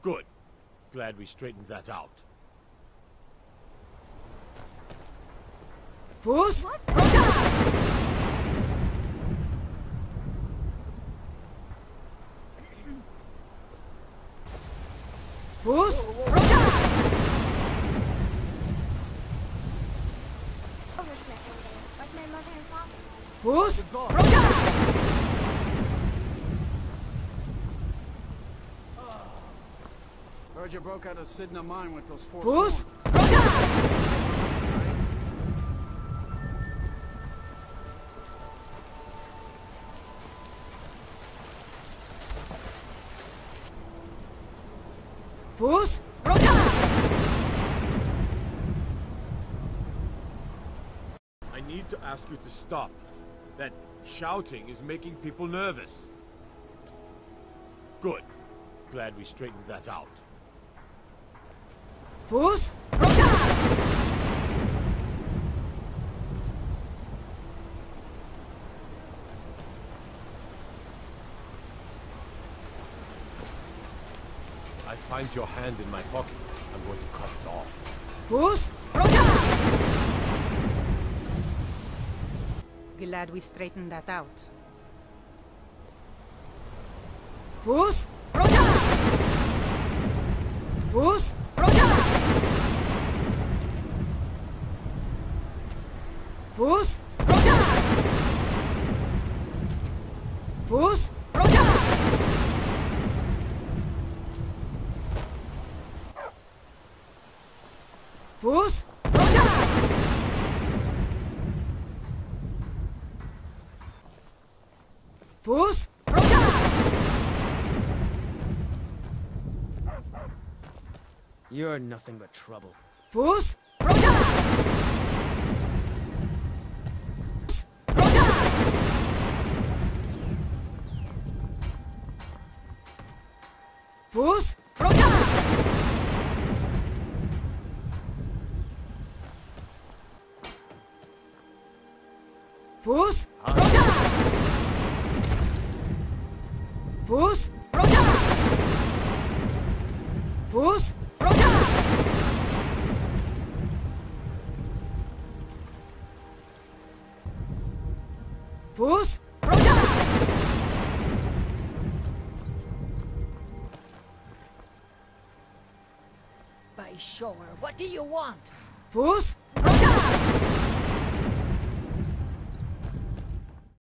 Good. Glad we straightened that out. Fus-Ro-Das! Fus-Ro-Das! Like my mother and father. Fus-Ro-Das! Heard you broke out of Sidna mine with those four Fus-Ro-Das! Fus-Ro-Das! I need to ask you to stop. That shouting is making people nervous. Good. Glad we straightened that out. Fus-Ro-Das! I find your hand in my pocket. I'm going to cut it off. Fus-Ro-Das! Glad we straightened that out. Fus-Ro-Das! Fus-Ro-Das! Fus-Ro-Das! Fus-Ro-Das! Fus-Ro-Das! Fus-Ro-Das! You're nothing but trouble. Fus-Ro-Das! Fus-Ro-Das! Fus-Ro-Das! Fus-Ro-Das! Fus-Ro-Das! Fus-Ro-Das! By sure, what do you want? Fus